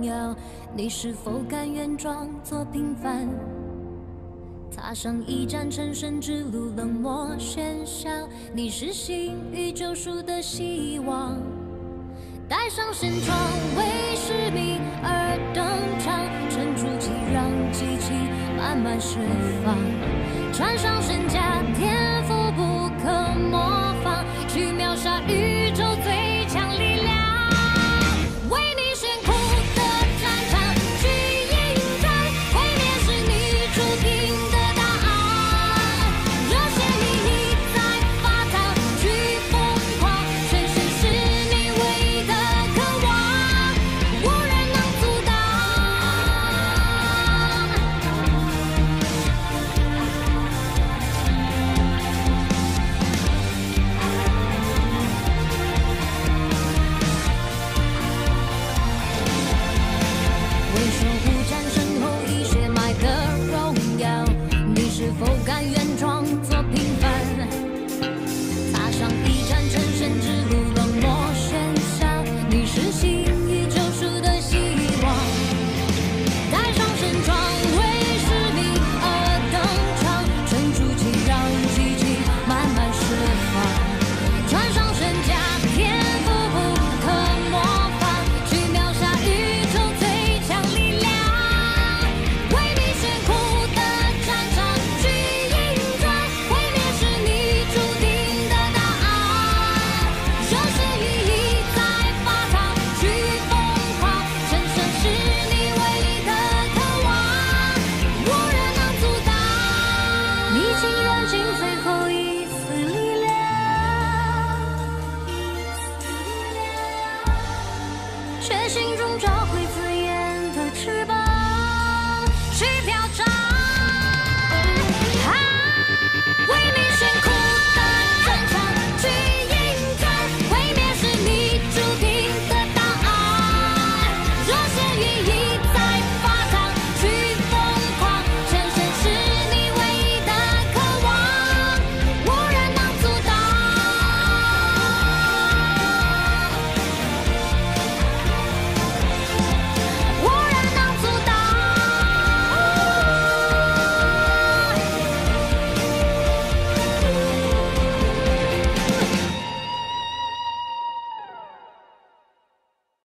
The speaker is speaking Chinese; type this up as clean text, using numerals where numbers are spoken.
耀，你是否甘愿装作平凡？踏上一战成神之路，冷漠喧嚣，你是新与救赎的希望。带上舷窗，为使命而登场，沉住气，让激情慢慢释放。穿上身甲，天赋不可模仿，去秒杀宇宙最强力量。为你炫酷的战场去迎战，毁灭是你注定的答案。热血你一再发烫，去疯狂，全身是你唯一的渴望，无人能阻挡。为守护战胜后以血脉的荣耀，你是否甘愿装作平凡？踏上一战成神之路，冷漠喧嚣，你是新与救赎的希望。带上身装，为使命而登场，沉住气，让激情慢慢释放。穿上身甲，天赋不可模仿，去秒杀宇宙最强力量。为你炫酷的战场去迎战，毁灭是你注定的答案。热血羽翼在发烫，去疯狂，全身是你唯一的渴望，无人能阻挡。你倾燃尽最后一丝力量，却心中找